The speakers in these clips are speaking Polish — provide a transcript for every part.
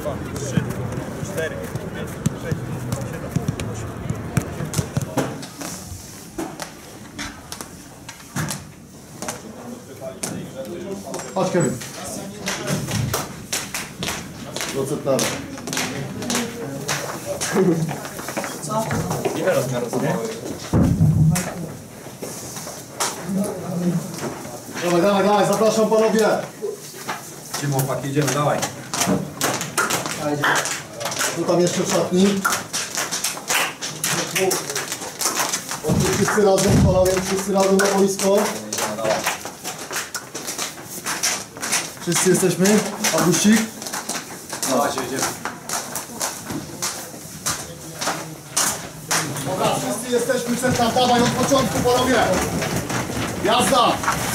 3, 4, 5, 6, 7, 8. Chodź, Kevin. Procentara. Ile rozmiarów są? Dawaj, dawaj, dawaj, zapraszam panowie. Idziemy, chłopaki, idziemy, dawaj. Tu tam jeszcze w szatni. Wszyscy razem, panowie, wszyscy razem na boisko. Wszyscy jesteśmy? Augustik? Dawajcie, idziemy. Dobra, wszyscy jesteśmy, centra, dawaj od początku, panowie. Jazda!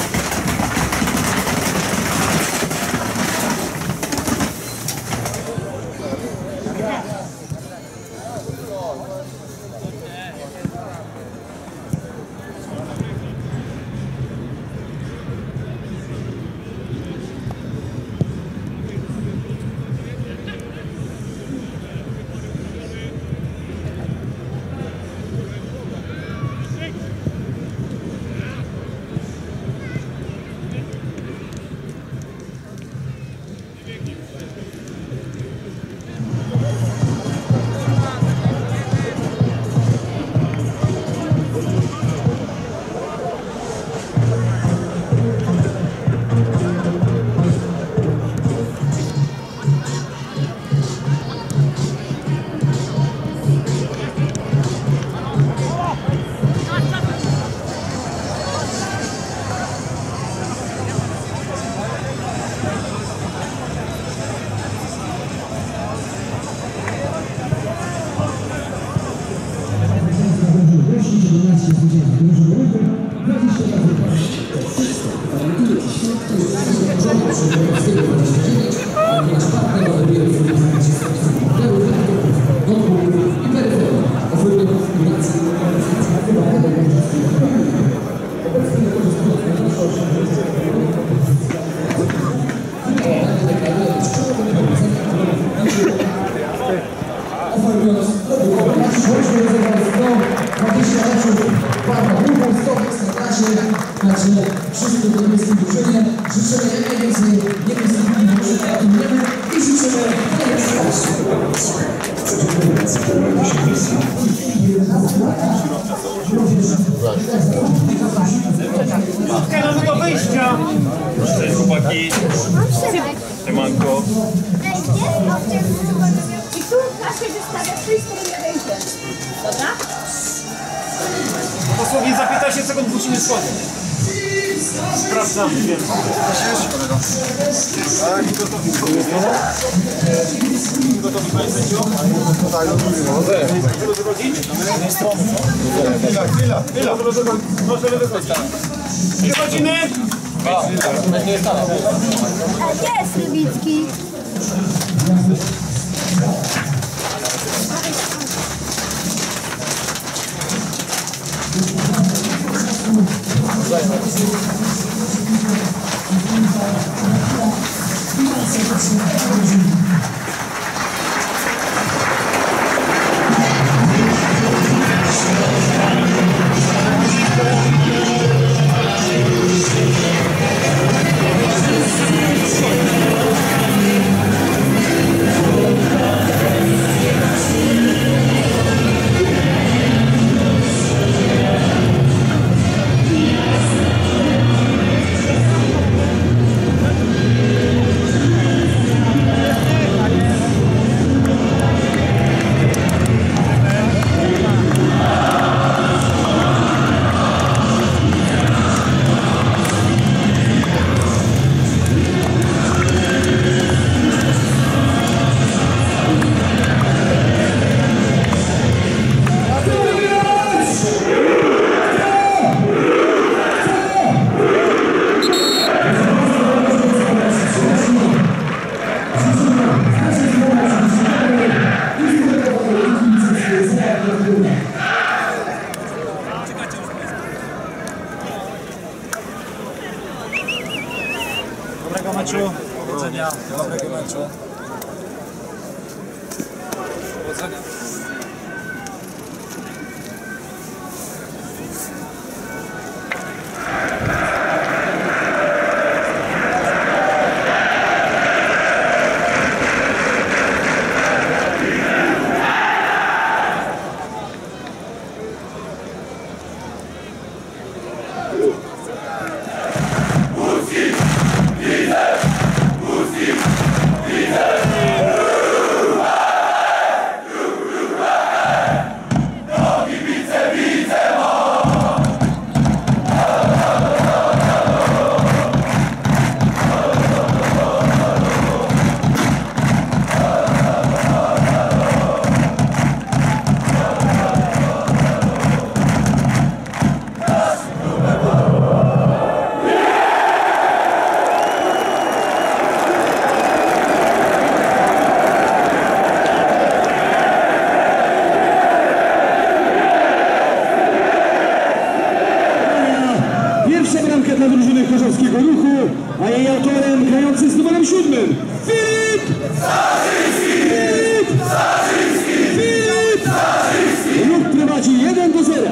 Także wszyscy do niemieckiej drużynie życzymy jak najwięcej niemieckich drużyn, gratulujemy i życzymy Mamy do wyjścia! Cześć, chłopaki. Siemanko. I tu Kasia wystawia wszystko do wejścia. Dobra? Dosłownie za 15 sekund musimy schodzić. Sprawdzam, wiem. Tak, gotowi. Gotowi państwo? Tak, Możemy wychodzić? Chwila. Możemy wychodzić. 3 godziny? Jest Rybicki. Dobrego meczu, powodzenia, dobrego meczu. Powodzenia. Dla drużyny Chorzowskiego Ruchu, a jej autorem grający z numerem 7 Filip Starzyński! Filip Starzyński! Filip Starzyński! Ruch prowadzi 1-0.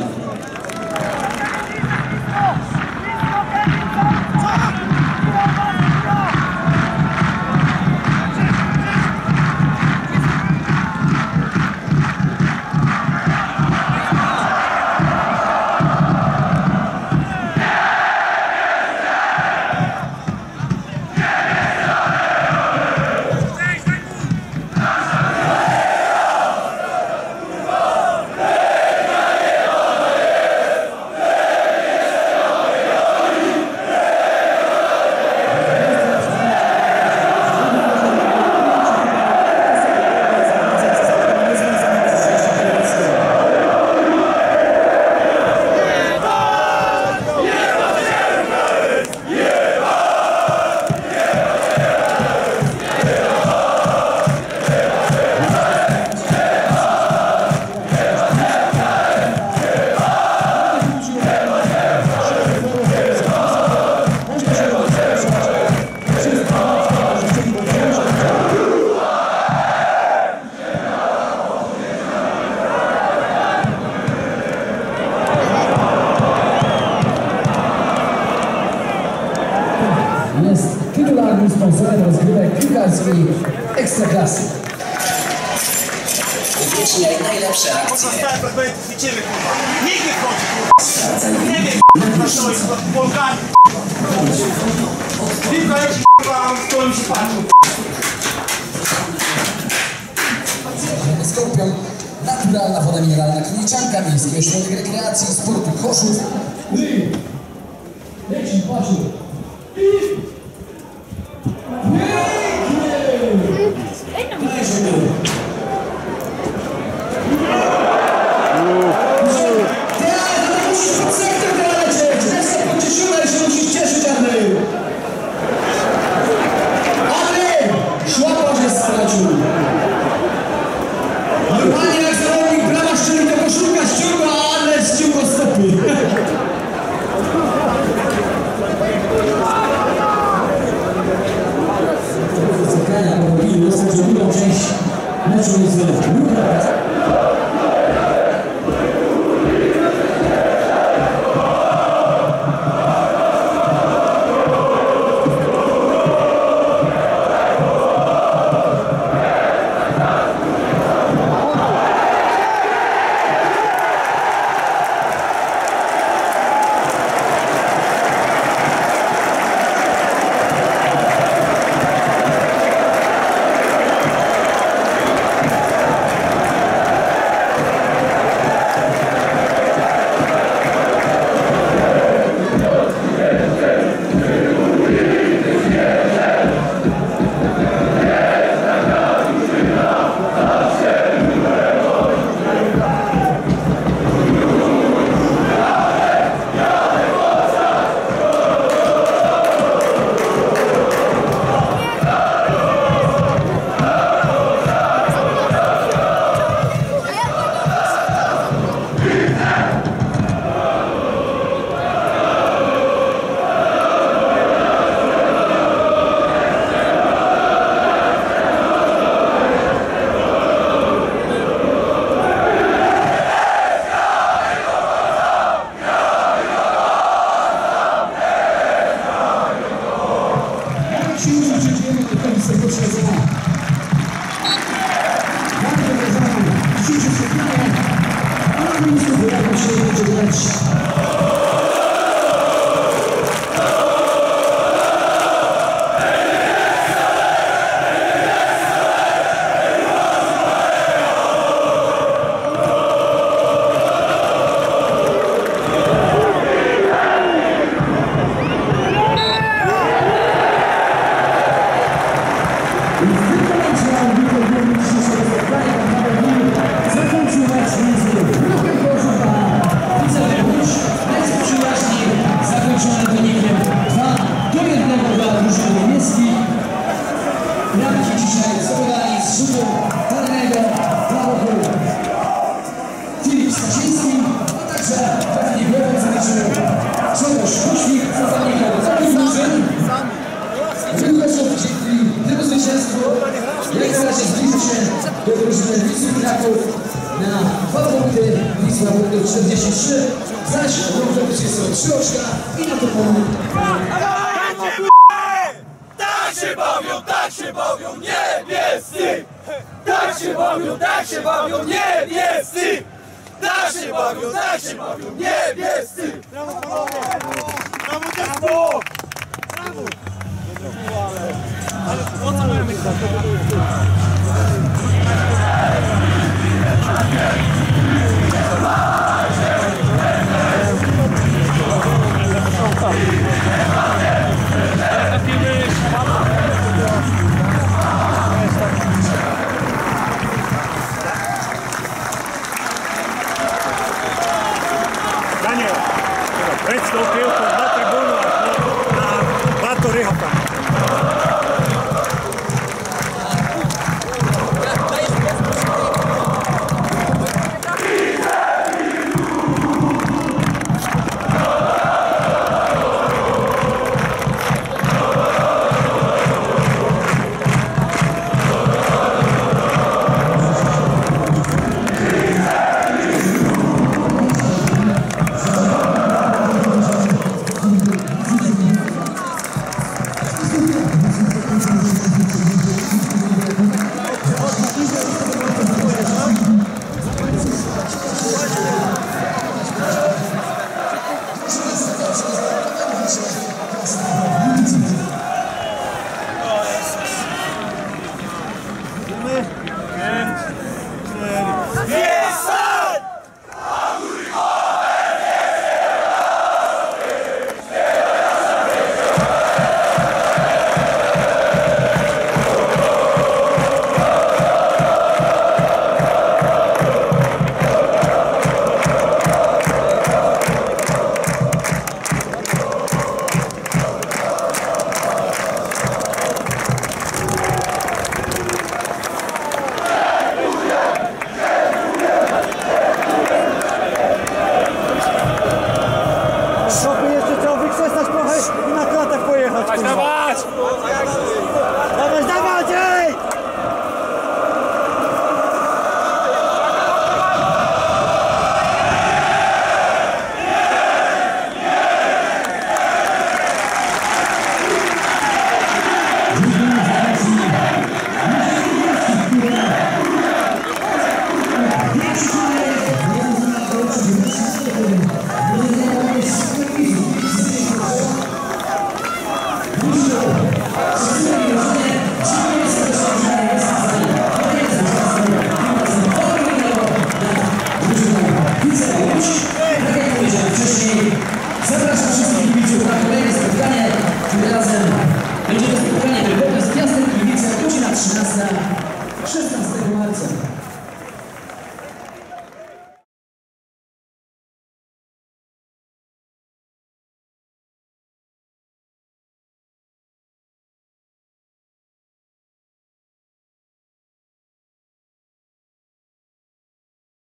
Jest tytularnym sponsorem rozgrywek piłkarskiej Ekstraklasy. Uwieczniaj najlepsze akcje. Zostałem fragmentów i ciebie, kurwa. Nikt nie wchodzi, kurwa. Nie wiem, kurwa, stoi z Polkami. Piłka leci, kurwa, stoi się patrzył. Skorpion, naturalna woda mineralna, Kryniczanka, Miejski Ośrodek Rekreacji i Sportu Chorzów. Leci, patrzył. Normalnie jak zawodnik brawa szczeli to koszulka ściąga, a Adler ściąga stopy. Spotkania porobili drugą część meczu jest Ruch. Łódź. Zakończył mecz między Ruchem Chorzów a Widzew Łódź. Mecz przyjaźni zakończony wynikiem 2-1 dla drużyny niemieckiej. Bramki dzisiaj zdobywali z rzutu karnego dla boku Filip Stasiński, a także pewnie głową zaliczył Grzegorz Kuśmik, zawodnikiem takich drużyn. Ruch dzięki temu zwycięstwu jak na razie zbliżył się do drużyny Wisły Kraków na 2 punkty, Wisła punktów 43, zaś Ruch Chorzów jest o 3 oczka i na to pomógł. Tak się bawią niebiescy! Tak się bawią niebiescy! Tak się bawią niebiescy! Brawo! Brawo! Ale po co mamy Daniel, weź tą piłką na trybunę, na Bato Rychota. Zapraszam wszystkich kibiców na kolejne spotkanie. Tym razem będzie to spotkanie wyborne z Gwiazdem Kibice, godzina 13.